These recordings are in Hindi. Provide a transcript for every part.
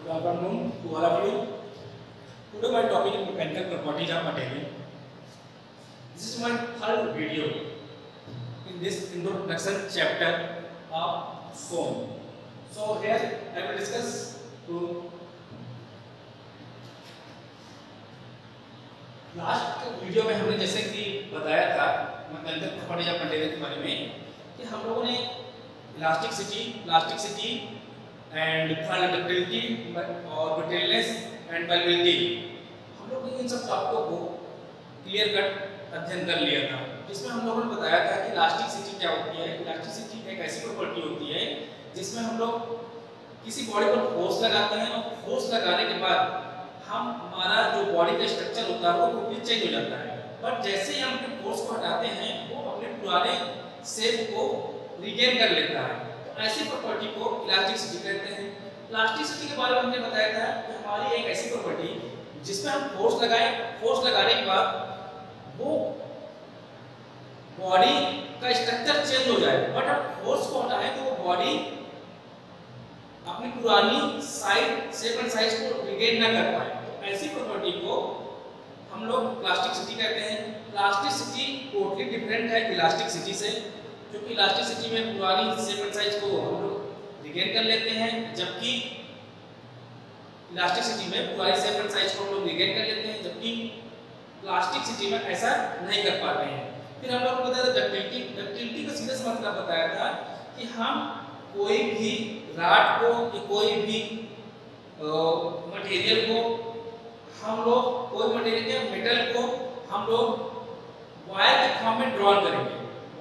Good afternoon to all of you. Today my topic is mechanical properties of material. This is my third video in this introduction chapter of foam. So here I will discuss to last video में हमने जैसे कि बताया था मैकेनिकल प्रॉपर्टीज ऑफ मटेरियल के बारे में कि हम लोगों ने प्लास्टिसिटी एंड डक्टिलिटी और ब्रिटलनेस एंड परमेबिलिटी हम लोग इन सब टॉपिकों को क्लियर कट अध्ययन कर लिया था, जिसमें हम लोगों ने बताया था कि इलास्टिसिटी क्या होती है। इलास्टिसिटी एक ऐसी प्रॉपर्टी होती है जिसमें हम लोग किसी बॉडी पर फोर्स लगाते हैं और फोर्स लगाने के बाद हमारा जो बॉडी का स्ट्रक्चर होता है वो टोटली चेंज हो जाता है। बट जैसे ही हम अपने फोर्स को हटाते हैं वो अपने पुराने शेप को रिगेन कर लेता है। तो ऐसी प्रॉपर्टी को इलास्टिसिटी कहते हैं। प्लास्टिसिटी के बारे में हमने बताया था कि हमारी एक ऐसी प्रॉपर्टी जिसमें हम फोर्स लगाएं, फोर्स लगाने के बाद वो बॉडी का स्ट्रक्चर चेंज हो जाए, बट हम फोर्स को हटाएं तो वो बॉडी अपनी पुरानी शेप एंड साइज को रिगेन ना कर पाए। तो ऐसी प्रॉपर्टी को हम लोग प्लास्टिसिटी कहते हैं। प्लास्टिसिटी टोटली डिफरेंट है इलास्टिसिटी से, क्योंकि इलास्टिसिटी में पुरानी शेप एंड साइज को हम लोग रिगेन कर लेते हैं, जबकि इलास्टिसिटी में पुरानी शेप एंड साइज को हम लोग रिगेन कर लेते हैं, जबकि प्लास्टिसिटी में ऐसा नहीं कर पाते हैं। फिर हम लोग को बताया था डक्टिलिटी का सीधा सा मतलब बताया था कि हम कोई भी रॉड को या कोई भी मटेरियल को हम लोग कोई मटेरियल या मेटल को हम लोग वायर के फॉर्म में ड्रॉ करेंगे,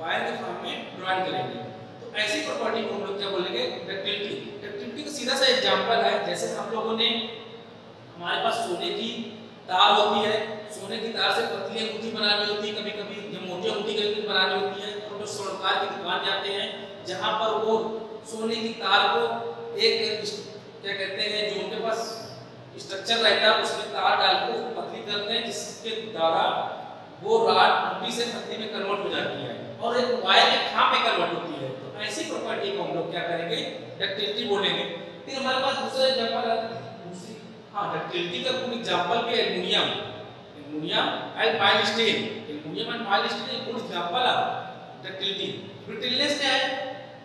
तो ऐसी प्रॉपर्टी को हम लोग क्या बोलेंगे, डक्टिलिटी का सीधा सा एग्जांपल है। जैसे हम लोगों ने हमारे पास सोने की तार होती है, सोने की तार से पतली अंगूठी बनानी होती है, कभी कभी या मोटी अंगूठी कभी बनानी होती है। हम लोग स्वर्णकार की दुकान जाते हैं जहाँ पर वो सोने की तार को एक क्या कहते हैं जो उनके पास स्ट्रक्चर रहता है उसमें तार डाल के पतली करते हैं, जिसके द्वारा वो रॉड मोटी से पतली में कन्वर्ट हो जाती है और एक वायर के खांच में कन्वर्ट होती है। तो ऐसी प्रॉपर्टी को हम लोग क्या करेंगे, डक्टिलिटी बोलेंगे। फिर हमारे पास दूसरा एग्जांपल है, डक्टिलिटी का गुड एग्जांपल भी aluminium and mild steel. Aluminium and mild steel एक गुड एग्जांपल है डक्टिलिटी। ब्रिटलनेस क्या है,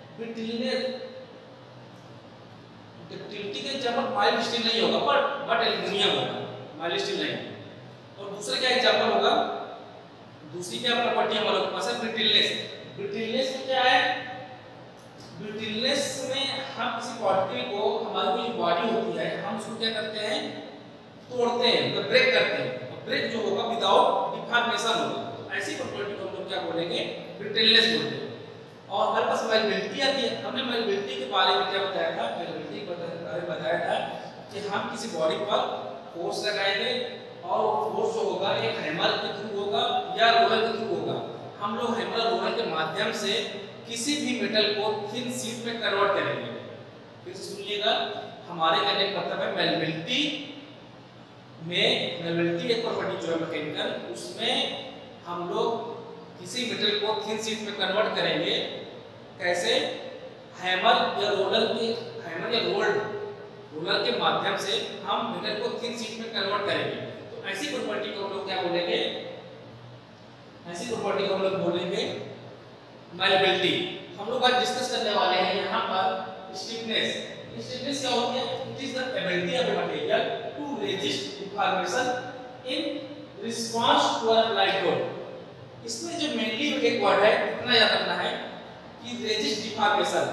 डक्टिलिटी के एग्जांपल माइल्ड स्टील नहीं होगा बट एल्युमिनियम होगा, माइल्ड स्टील नहीं। और दूसरा क्या एग्जांपल होगा, दूसरी क्या प्रॉपर्टी हमारे पास है, ब्रिटलनेस में क्या है, ब्रिटलनेस में हम किसी पार्टिकल को, हमारी जो बॉडी होती है हम उसको क्या करते हैं, तोड़ते हैं, मतलब ब्रेक करते हैं। और ब्रेक जो होगा विदाउट डिफॉर्मेशन होगा। तो ऐसी प्रॉपर्टी को हम लोग क्या बोलेंगे, ब्रिटलनेस बोलते हैं। और हमारे पास मैलिबिलिटी आती है। हमने मैलिबिलिटी के बारे में क्या बताया था, मैलिबिलिटी के बारे में बताया था कि हम किसी बॉडी पर फोर्स लगाएंगे और फोर्स जो होगा एक हैमर के थ्रू होगा या रोलर के थ्रू होगा। हम लोग हैमर और रोलर के माध्यम से किसी भी मेटल को थिन शीट में कन्वर्ट करेंगे। फिर सुनिएगा, हमारे कहने का मतलब है मैलिबिलिटी एक प्रॉपर्टी जो है मैकेनिकल, उसमें हम लोग किसी मेटल को थिन शीट में कन्वर्ट करेंगे। कैसे, हैमर या रोलर के माध्यम से हम मेटल को थिन शीट में कन्वर्ट करेंगे। तो ऐसी प्रॉपर्टी को हम लोग क्या बोलेंगे, मैलिबिलिटी। हम लोग आज डिस्कस करने वाले हैं यहाँ पर स्टिफनेस क्या होती है, it is the ability of a material to resist deformation in response to applied load. इसमें जो मेनली एक वर्ड है इतना याद रखना है कि रेजिस्ट डिफॉर्मेशन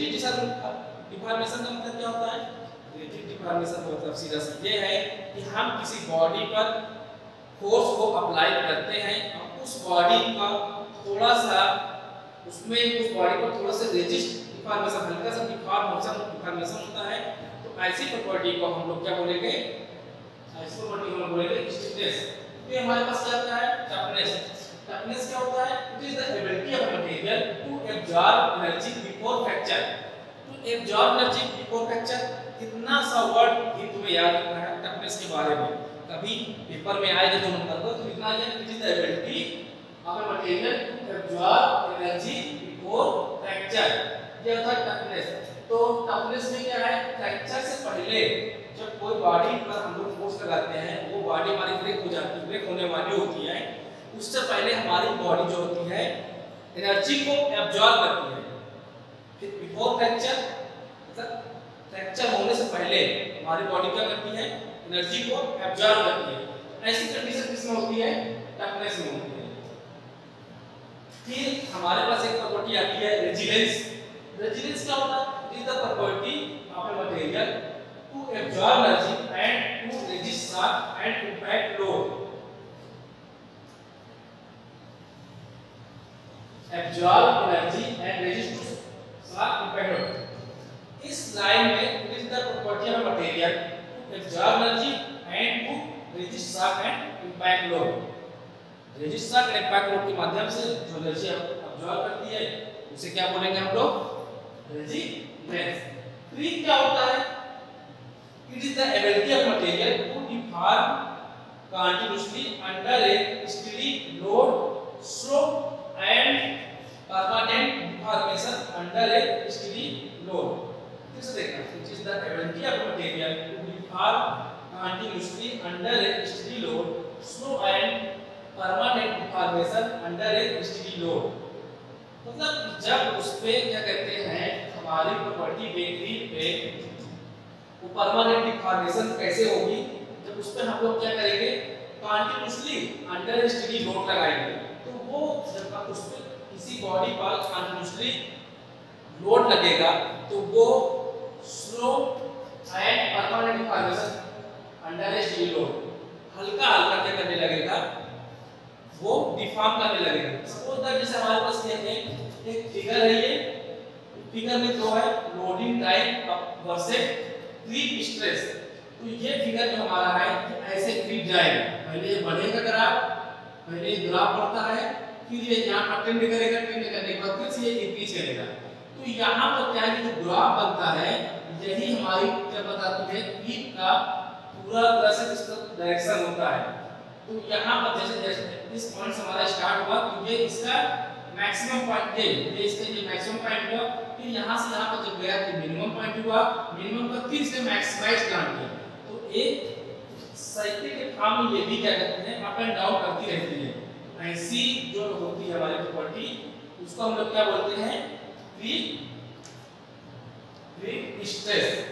का मतलब क्या होता है, रेजिस्ट डिफॉर्मेशन का मतलब सीधा सा ये है कि हम किसी बॉडी पर फोर्स को अप्लाई करते हैं और उस बॉडी का थोड़ा सा रेजिस्ट डिफॉर्मेशन, हल्का सा डिफॉर्मेशन होता है। तो ऐसी प्रॉपर्टी को हम लोग क्या बोलेंगे, स्टिफनेस। फिर हमारे पास क्या आता है, टफनेस क्या होता है, it is the ability of material to absorb energy before fracture. कितना सा वर्ड ही तुम्हें याद रखना है टफनेस के बारे में, कभी पेपर में आएगा 2 नंबर पर, तो लिखना है it is the ability of a material to absorb energy before fracture. ये होता है टफनेस। तो टफनेस में क्या है, फ्रैक्चर से पहले कोई बॉडी पर हम लोग फोर्स लगाते हैं वो बॉडी हमारी ब्रेक हो जाती है, ब्रेक होने वाली होती है, उससे पहले हमारी बॉडी जो होती है एनर्जी को एब्जॉर्ब करती है। फिर बिफोर फ्रैक्चर मतलब फ्रैक्चर होने से पहले हमारी बॉडी क्या करती है, एनर्जी को एब्जॉर्ब करती है। ऐसी कंडीशन किसमें होती है, टफनेस में होती है। फिर हमारे पास एक प्रॉपर्टी आती है रेजिलेंस। रेजिलेंस क्या होता है, it is the property of a material to absorb energy and to resist shock and impact load. Absorb energy and resist to shock impact load. इस लाइन में it is the property of a material to absorb energy and to resist shock and impact load. Resist shock and impact load के माध्यम से जो एनर्जी एब्जॉर्ब करती है उसे क्या बोलेंगे हम लोग, रेजिलेंस। फिर क्या होता है, it is the ability of material to deform continuously under a steady load slow and permanent deformation under a steady load. फिर से देखना, it is the ability of material to deform continuously under a steady load slow and permanent deformation under a steady load. मतलब जब उस पे क्या कहते हैं हमारी प्रॉपर्टी बेकरी पे वो परमानेंट डिफॉर्मेशन कैसे होगी, जब उस पे हम लोग क्या करेंगे कंटीन्यूअसली अंडर स्टेडी लोड लगाएंगे। तो वो जब आप उस पे किसी बॉडी पर कंटीन्यूअसली लोड लगेगा तो वो slow and permanent deformation under steady load हल्का हल्का क्या करने लगेगा, वो डिफॉर्म करने लगेगा। सपोज दैट जैसे हमारे पास ये है एक फिगर है, ये फिगर में जो है loading time versus creep stress. तो ये फिगर जो हमारा है ऐसे क्रीप जाएगा, पहले ये बढ़ेगा ग्राफ, पहले ये ग्राफ बढ़ता है, फिर ये यहां पर टेंड करेगा, टेंड करने के बाद फिर से ये इंक्रीज करेगा। तो यहां पर क्या है, जो ग्राफ बनता है यही हमारी क्या बताती है क्रीप का पूरा तरह से इसका डायरेक्शन होता है। तो यहाँ पर जैसे जैसे इस पॉइंट से हमारा स्टार्ट हुआ तो ये इसका मैक्सिमम पॉइंट है, ये इसका ये मैक्सिमम पॉइंट हुआ, फिर यहाँ से यहाँ पर जब गया तो मिनिमम पॉइंट हुआ, मिनिमम का फिर से मैक्सिमाइज करना है। तो एक साइकिल के फॉर्म में ये भी क्या करते हैं अप एंड डाउन करती रहती है। ऐसी जो होती है हमारी प्रॉपर्टी उसको हम लोग क्या बोलते हैं, क्रीप स्ट्रेस।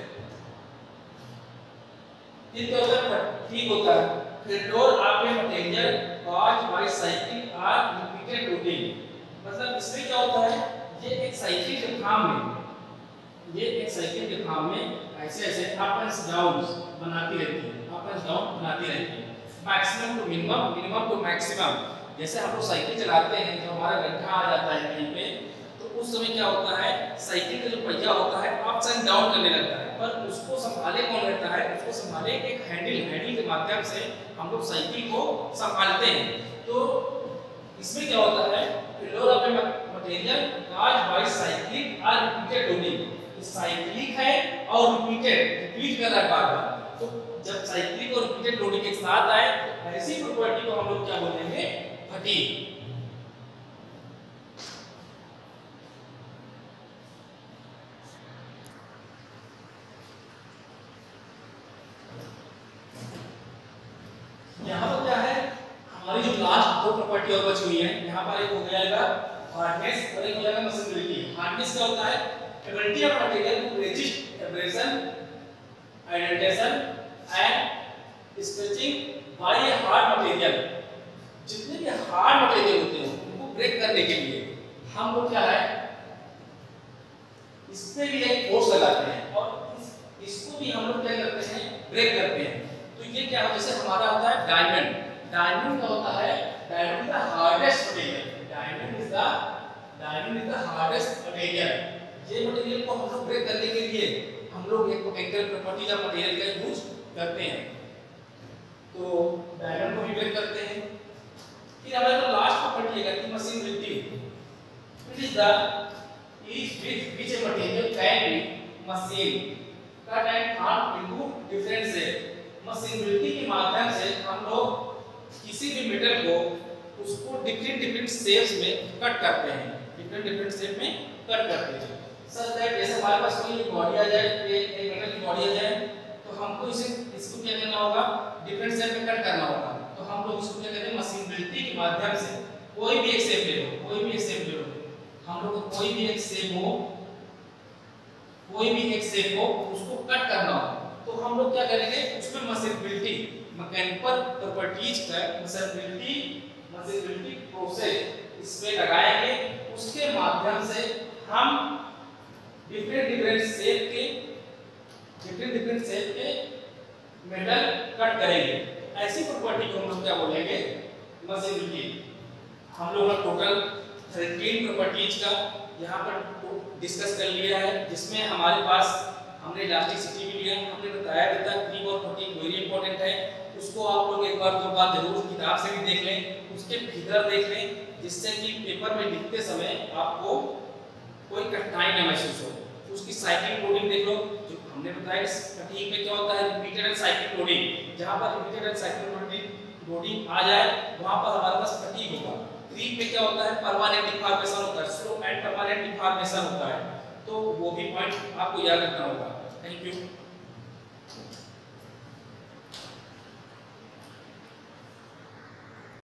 ये क्या होता है, ठीक होता है। Control of a material caused by cycle or repeated loading। मतलब इसमें क्या होता है, ये एक साइकिल के फॉर्म में, ये एक साइकिल के फॉर्म में ऐसे ऐसे अप एंड डाउन बनाती रहती है, अप एंड डाउन बनाती रहती है, maximum to minimum, minimum to maximum. जैसे हम लोग साइकिल चलाते हैं तो हमारा गड्ढा आ जाता है कहीं पे, तो उस समय क्या होता है साइकिल का जो पहिया होता है अप एंड डाउन करने लगता है, पर उसको संभाले कौन रहता है, उसको संभाले एक हैंडल के माध्यम से हम लोग साइकिल को संभालते हैं। तो इसमें क्या होता है, load of a material caused by cyclic और रिपीटेड लोडिंग। साइक्लिक है और रिपीट कर रहा है बार-बार। तो जब साइक्लिक और रिपीटेड लोडिंग एक साथ आए तो ऐसी प्रॉपर्टी को हम लोग क्या बोलेंगे, फटीग। यहाँ पर क्या है हमारी जो लास्ट दो प्रॉपर्टी और बची हुई है, यहाँ पर एक हो जाएगा हार्डनेस और एक हो जाएगा मसलिबिलिटी। हार्डनेस क्या होता है, ability of material to resist abrasion, indentation and scratching by a hard material. जितने भी हार्ड मटेरियल होते हैं उनको ब्रेक करने के लिए हम लोग क्या है इस पे भी एक फोर्स लगाते हैं और इसको भी हम लोग क्या करते हैं, ब्रेक करते हैं। तो ये क्या है, जैसे हमारा होता है डायमंड। डायमंड क्या होता है, diamond is the hardest material. Diamond is the hardest material. ये मटेरियल को हम लोग ब्रेक करने के लिए हम लोग एक मैकेनिकल प्रॉपर्टी का मटेरियल का यूज करते हैं, तो डायमंड को भी ब्रेक करते हैं। फिर हमारे पास लास्ट प्रॉपर्टी है machinability. It is the which a material can be machined, cut and formed into different shape। Machinability के माध्यम से हम लोग किसी भी मेटल को उसको डिफरेंट शेप्स में कट करते हैं, डिफरेंट शेप में कट करते हैं। सर दैट जैसे हमारे पास कोई बॉडी आ जाए, एक मेटल की बॉडी आ जाए, तो हमको इसको क्या करना होगा, डिफरेंट शेप में कट करना होगा। तो हम लोग इसको क्या कहते हैं, मशीनिटी के माध्यम से कोई भी एक शेप ले लो, कोई भी एक शेप ले लो, हम लोग को कोई भी एक शेप हो, कोई भी एक शेप हो उसको कट करना हो, तो हम लोग क्या करेंगे, उसमें मशीनिटी मैकेनिकल प्रॉपर्टीज का मशीनिटी प्रोसेस इसमें लगाएंगे। उसके माध्यम से हम डिफरेंट शेप के मेटल कट करेंगे। ऐसी प्रॉपर्टी को हम लोग क्या बोलेंगे, मशीनिटी। हम लोग टोटल 13 प्रॉपर्टीज का यहाँ पर डिस्कस कर लिया है, जिसमें हमारे पास हमने इलास्टिसिटी भी लिया, हमने बताया भी था क्रीप और फटीग वेरी इंपॉर्टेंट है। उसको आप लोग एक बार दो बार जरूर किताब से भी देख लें, उसके फिगर देख लें, जिससे कि पेपर में लिखते समय आपको कोई कठिनाई न महसूस हो। उसकी साइक्लिक लोडिंग देख लो, जो हमने बताया कि फटीग में क्या होता है, रिपीटेड एंड साइक्लिक लोडिंग। जहाँ पर रिपीटेड एंड साइक्लिक लोडिंग आ जाए वहाँ पर हमारे पास फटीग होगा। क्रीप में क्या होता है, परमानेंट डिफॉर्मेशन होता है, स्लो एंड परमानेंट डिफॉर्मेशन होता है। तो वो भी पॉइंट आपको याद रखना होगा। Thank you.